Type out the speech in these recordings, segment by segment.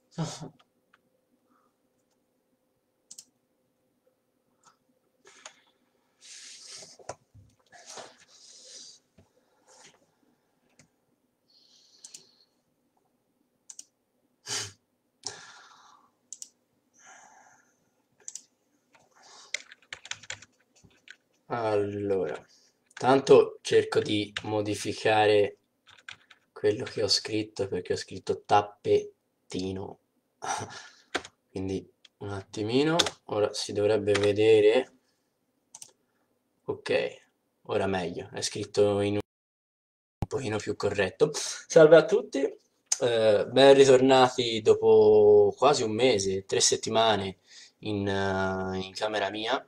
Allora, tanto cerco di modificare quello che ho scritto perché ho scritto tappettino. Quindi un attimino, ora si dovrebbe vedere. Ok, ora meglio, è scritto in un pochino più corretto. Salve a tutti, ben ritornati dopo quasi un mese, 3 settimane in camera mia.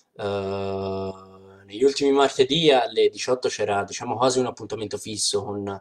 Negli ultimi martedì alle 18 c'era, diciamo, quasi un appuntamento fisso con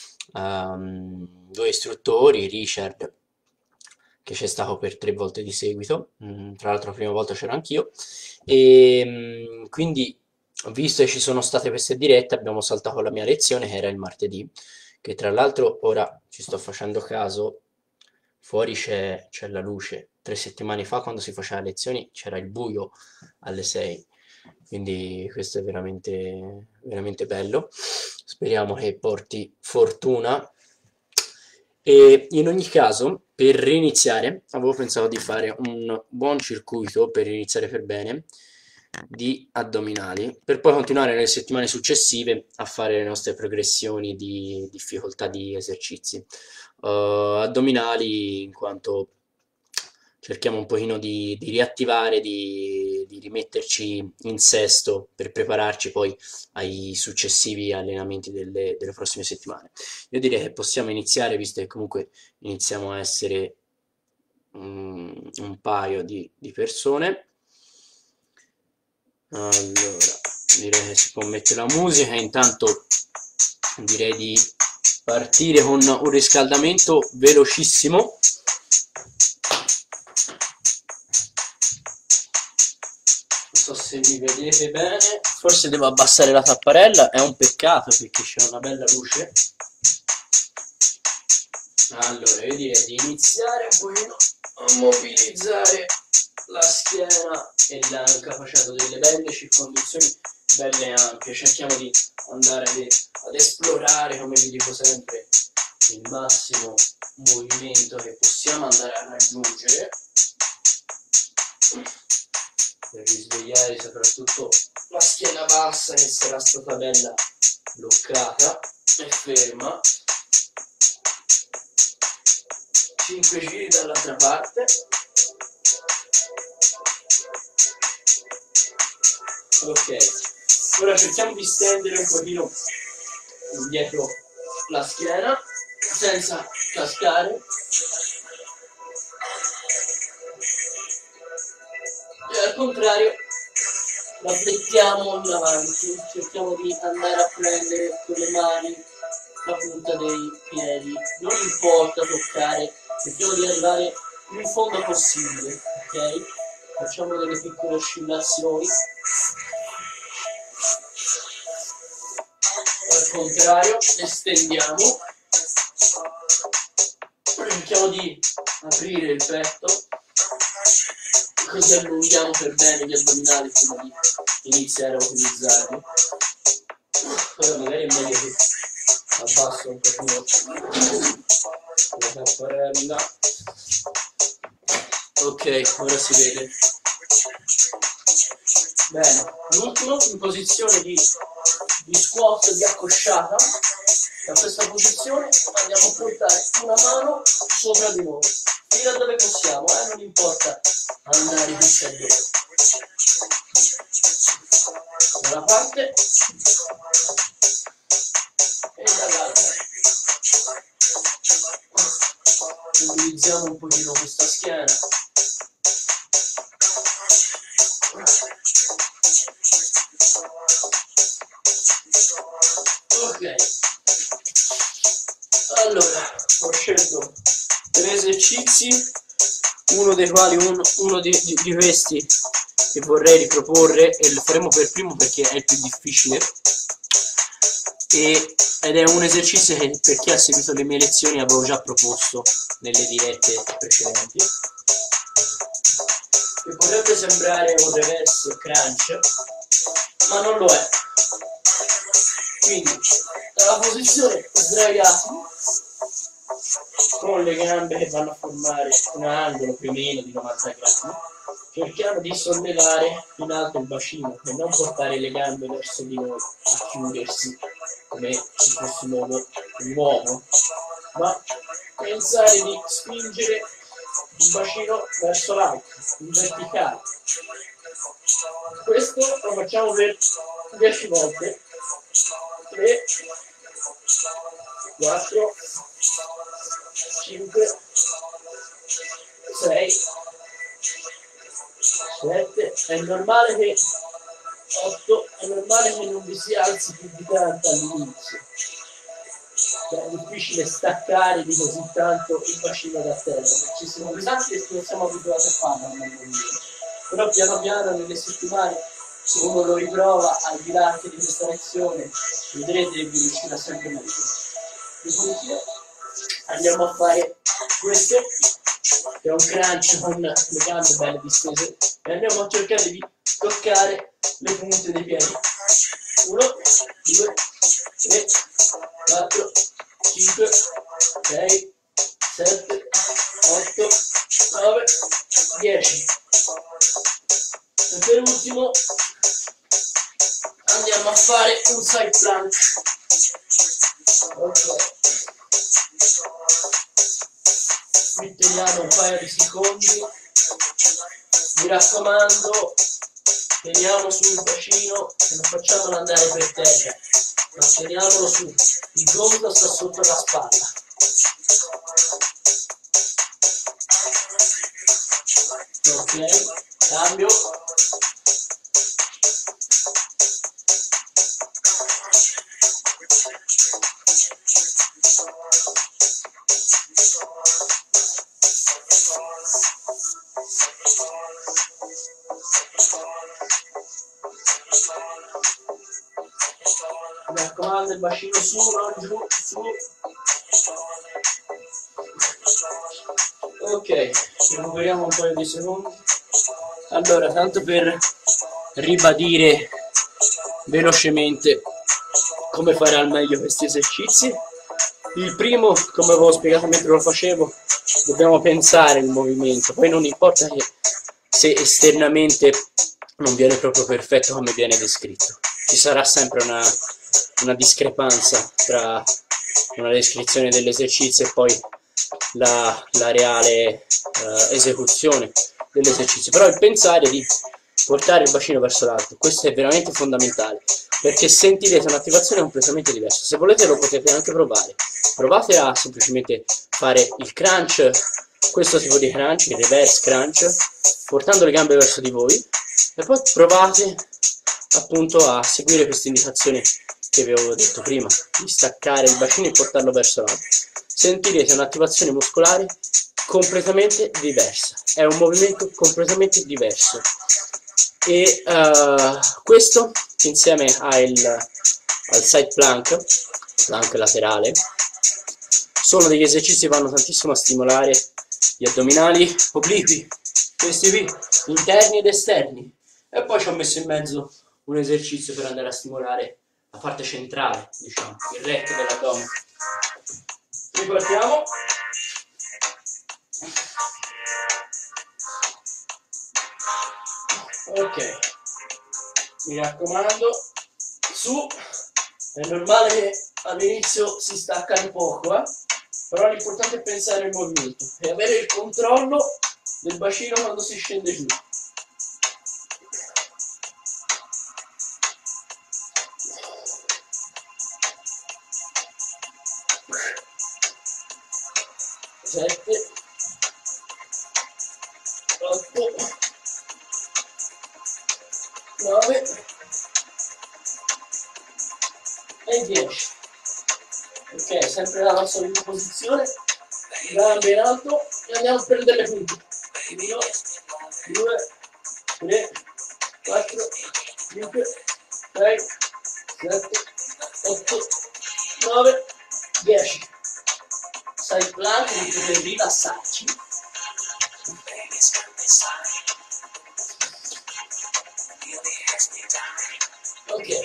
due istruttori, Richard, che c'è stato per 3 volte di seguito. Tra l'altro la prima volta c'ero anch'io. E quindi, visto che ci sono state queste dirette, abbiamo saltato la mia lezione, che era il martedì, che tra l'altro ora ci sto facendo caso, fuori c'è la luce. 3 settimane fa, quando si faceva le lezioni, c'era il buio alle 6. Quindi questo è veramente, veramente bello. Speriamo che porti fortuna. E in ogni caso, per riniziare, avevo pensato di fare un buon circuito per iniziare per bene di addominali, per poi continuare nelle settimane successive a fare le nostre progressioni di difficoltà di esercizi. Addominali in quanto cerchiamo un pochino di riattivare, di rimetterci in sesto per prepararci poi ai successivi allenamenti delle prossime settimane. Io direi che possiamo iniziare, visto che comunque iniziamo a essere un paio di persone. Allora, direi che si può mettere la musica. Intanto direi di partire con un riscaldamento velocissimo. Non so se mi vedete bene, forse devo abbassare la tapparella, è un peccato perché c'è una bella luce. Allora, io direi di iniziare un pochino a mobilizzare la schiena e l'anca facendo delle belle circonduzioni belle ampie. Cerchiamo di andare ad esplorare, come vi dico sempre, il massimo movimento che possiamo andare a raggiungere per risvegliare soprattutto la schiena bassa, che sarà stata bella bloccata e ferma. 5 giri dall'altra parte. Ok, ora cerchiamo di stendere un pochino dietro la schiena senza cascare e al contrario la flettiamo in avanti, cerchiamo di andare a prendere con le mani la punta dei piedi, non importa toccare, cerchiamo di arrivare più in fondo possibile, ok? Facciamo delle piccole oscillazioni. Al contrario, estendiamo, cerchiamo di aprire il petto, così allunghiamo per bene gli addominali prima di iniziare a utilizzarli. Ora magari è meglio che abbasso un pochino la tapparella. Ok, ora si vede. Bene, l'ultimo in posizione di squat di accosciata. Da questa posizione andiamo a portare una mano sopra di noi, fino a dove possiamo, non importa andare tutti a dove. Da una parte e dall'altra. Utilizziamo un pochino questa schiena. Ok, allora ho scelto 3 esercizi, uno dei quali uno di questi che vorrei riproporre, e lo faremo per primo perché è il più difficile, e ed è un esercizio che per chi ha seguito le mie lezioni avevo già proposto nelle dirette precedenti, che potrebbe sembrare un reverse crunch, ma non lo è. Quindi dalla posizione sdraiati con le gambe che vanno a formare un angolo più o meno di 90 gradi, cerchiamo di sollevare in alto il bacino e non portare le gambe verso di noi a chiudersi come se fossimo un uomo, ma pensare di spingere il bacino verso l'alto, in verticale. Questo lo facciamo per 10 volte. 3, 4, 5, 6, 7, è normale che 8, è normale che non vi si alzi più di tanto all'inizio. È difficile staccare di così tanto il bacino da terra, ci siamo pesanti e non siamo abituati a farlo nel movimento. Però piano piano nelle settimane, se uno lo riprova al di là anche di questa lezione, vedrete che vi riuscirà sempre meglio. Dopodiché andiamo a fare questo, che è un crunch con le gambe belle distese, e andiamo a cercare di toccare le punte dei piedi. 1, 2, 3, 4, 5, 6, 7, 8, 9, 10. E per ultimo andiamo a fare un side plank. Ok. Qui teniamo un paio di secondi. Mi raccomando, teniamo sul bacino e non facciamolo andare per terra, ma teniamolo su. Il gomito sta sotto la spalla. Ok, cambio. Mi raccomando, il bacino su, non giù, su. Ok, recuperiamo un paio di secondi. Allora, tanto per ribadire velocemente come fare al meglio questi esercizi. Il primo, come avevo spiegato mentre lo facevo, dobbiamo pensare il movimento, poi non importa che se esternamente non viene proprio perfetto come viene descritto, ci sarà sempre una discrepanza tra una descrizione dell'esercizio e poi la reale esecuzione dell'esercizio. Però il pensare di portare il bacino verso l'alto, questo è veramente fondamentale, perché sentirete un'attivazione completamente diversa. Se volete lo potete anche provare. Provate a semplicemente fare il crunch, questo tipo di crunch, il reverse crunch, portando le gambe verso di voi, e poi provate appunto a seguire questa indicazione che vi avevo detto prima, di staccare il bacino e portarlo verso l'alto. Sentirete un'attivazione muscolare completamente diversa, è un movimento completamente diverso. E questo insieme al side plank, plank laterale, sono degli esercizi che vanno tantissimo a stimolare gli addominali obliqui, questi qui, interni ed esterni. E poi ci ho messo in mezzo un esercizio per andare a stimolare la parte centrale, diciamo, il retto dell'addome. Ripartiamo. Ok, mi raccomando, su, è normale che all'inizio si stacca un poco, però l'importante è pensare al movimento e avere il controllo del bacino quando si scende giù. Sette, 8, 9 e 10. Ok, sempre la nostra posizione, gambe in alto e andiamo a prendere le punte. 1, 2, 3, 4, 5, 6, 7, 8, 9, 10. Side plank per rilassarci. Ok.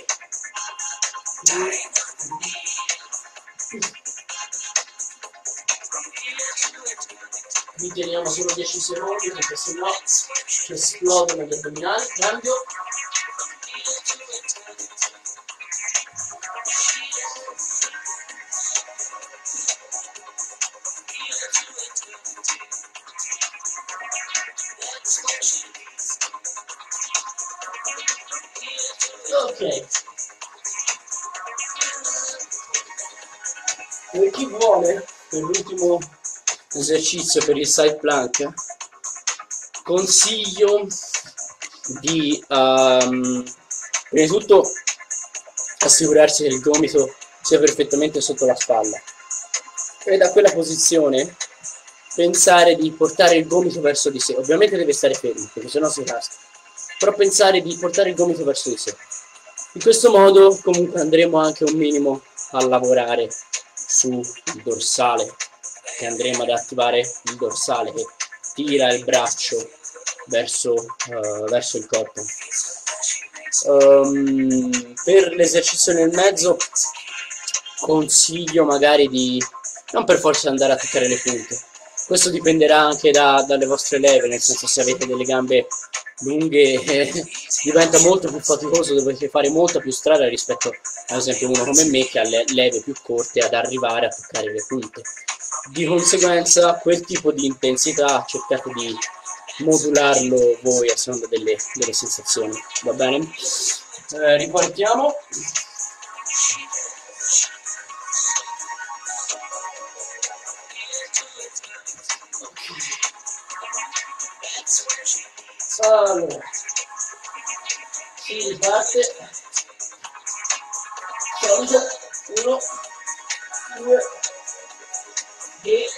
Vi teniamo solo 10 secondi perché sennò ci esplodono gli addominali. Cambio. Ok. Per chi vuole, per l'ultimo esercizio per il side plank, consiglio di prima di tutto assicurarsi che il gomito sia perfettamente sotto la spalla e da quella posizione pensare di portare il gomito verso di sé. Ovviamente deve stare fermo perché sennò si casca, però pensare di portare il gomito verso di sé. In questo modo comunque andremo anche un minimo a lavorare sul dorsale, che andremo ad attivare il dorsale che tira il braccio verso il corpo. Per l'esercizio nel mezzo consiglio magari di non per forza andare a toccare le punte. Questo dipenderà anche dalle vostre leve, nel senso se avete delle gambe lunghe diventa molto più faticoso, dovete fare molta più strada rispetto ad esempio uno come me che ha le leve più corte ad arrivare a toccare le punte. Di conseguenza quel tipo di intensità cercate di modularlo voi a seconda delle sensazioni, va bene? Ripartiamo. Allora, si riparte. Solito, 1, 2, 3,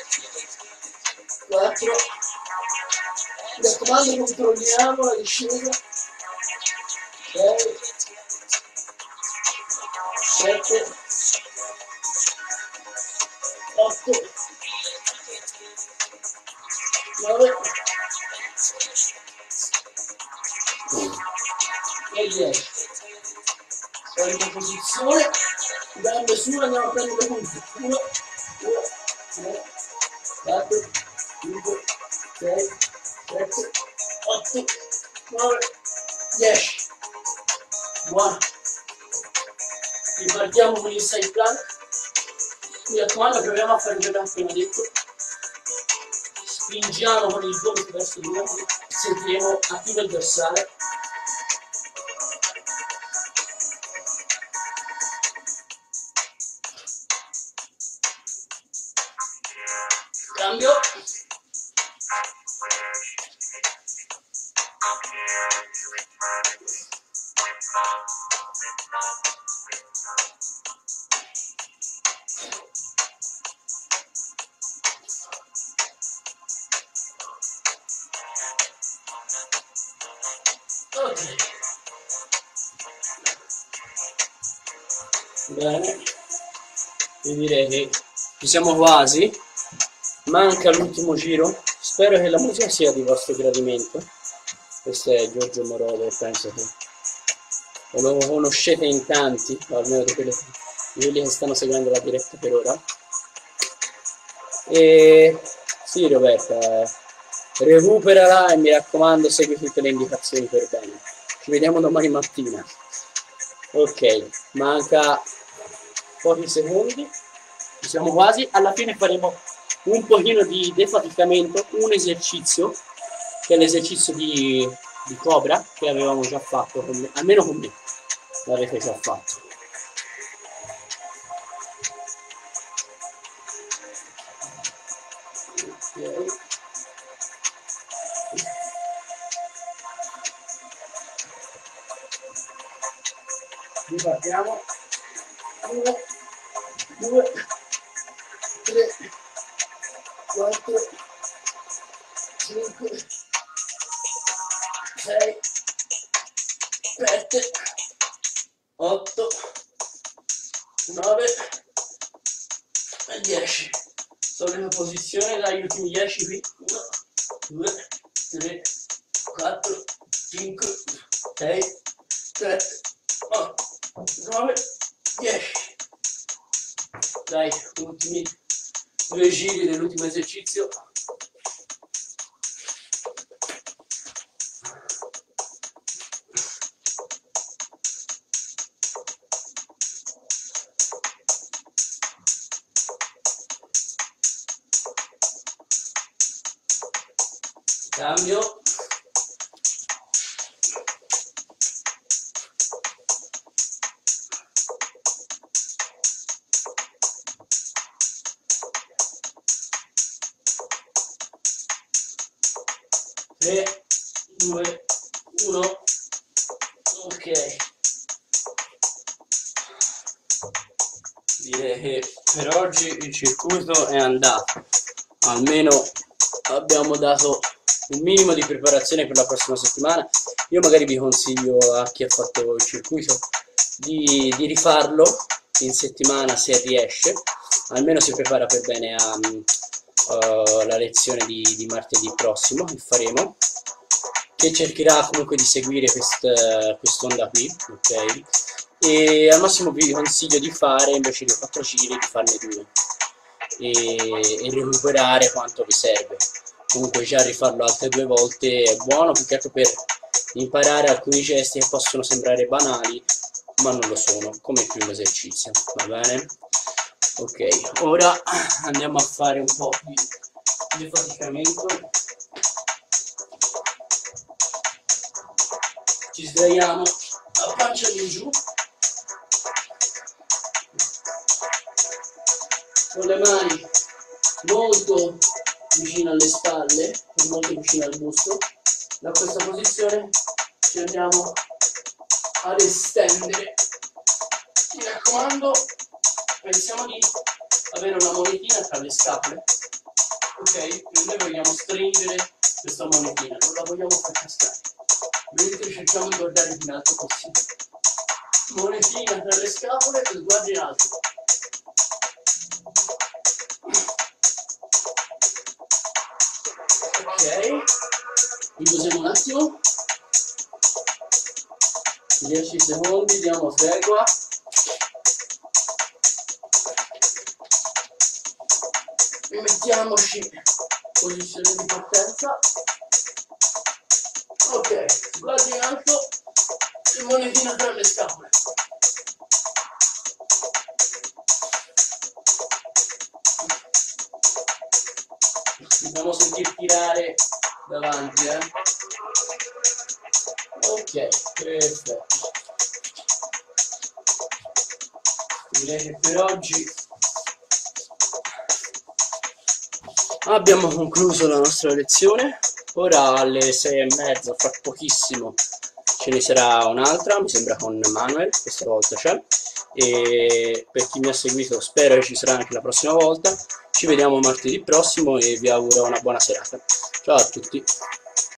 4. Mi raccomando, controlliamo la discesa. 6, 7, 8, 9 e 10. Solita posizione, gambe su, andiamo a prendere le punte. 1, 2, 3, 4, 5, 6, 7, 8, 9, 10. Buono. Ripartiamo con il side plank. Mi raccomando, proviamo a fare quello che ho appena detto. Spingiamo con il gomito verso di noi, sentiremo attivo il dorsale. Cambio. Ok. Bene. Io direi che ci siamo quasi. Manca l'ultimo giro. Spero che la musica sia di vostro gradimento. Questo è Giorgio Moroder e penso che lo conoscete in tanti, almeno di quelli che stanno seguendo la diretta per ora. E sì, Roberta, recuperala e mi raccomando segui tutte le indicazioni per bene. Ci vediamo domani mattina. Ok, manca pochi secondi, ci siamo quasi. Alla fine faremo un pochino di defaticamento, un esercizio che è l'esercizio di cobra che avevamo già fatto con me, almeno con me l'avete già fatto. Okay. Ripartiamo. 1, 2, 3, 4, 5, 6, 7, 8, 9 10. Solita posizione dagli ultimi 10 qui. 1, 2, 3, 4, 5, 6, 7, 8, 9, 10. Dai, ultimi 2 giri dell'ultimo esercizio. Cambio. Tre, due, uno. Ok. Direi che per oggi il circuito è andato. Almeno abbiamo dato un minimo di preparazione per la prossima settimana. Io magari vi consiglio a chi ha fatto il circuito di rifarlo in settimana se riesce, almeno si prepara per bene alla lezione di martedì prossimo che faremo, che cercherà comunque di seguire quest'onda qui, ok? E al massimo vi consiglio di fare, invece di 4 giri, di farne 2 e recuperare quanto vi serve. Comunque già rifarlo altre 2 volte è buono, più che altro per imparare alcuni gesti che possono sembrare banali, ma non lo sono, come il primo esercizio, va bene? Ok, ora andiamo a fare un po' di defaticamento. Ci sdraiamo a pancia in giù, con le mani molto vicino alle spalle e molto vicino al busto. Da questa posizione ci andiamo ad estendere. Mi raccomando, pensiamo di avere una monetina tra le scapole, ok? E noi vogliamo stringere questa monetina, non la vogliamo far cascare, mentre cerchiamo di guardare il più in alto possibile. Monetina tra le scapole e sguardo in alto. Ok, riposiamo un attimo, 10 secondi, diamo tregua. Rimettiamoci in posizione di partenza. Ok, sguardo in alto e monetina tra le scapole. Dobbiamo sentire tirare davanti, Ok, perfetto. Direi che per oggi abbiamo concluso la nostra lezione. Ora alle 6:30, fra pochissimo, ce ne sarà un'altra, mi sembra con Manuel, questa volta c'è. E per chi mi ha seguito spero che ci sarà anche la prossima volta. Ci vediamo martedì prossimo e vi auguro una buona serata. Ciao a tutti.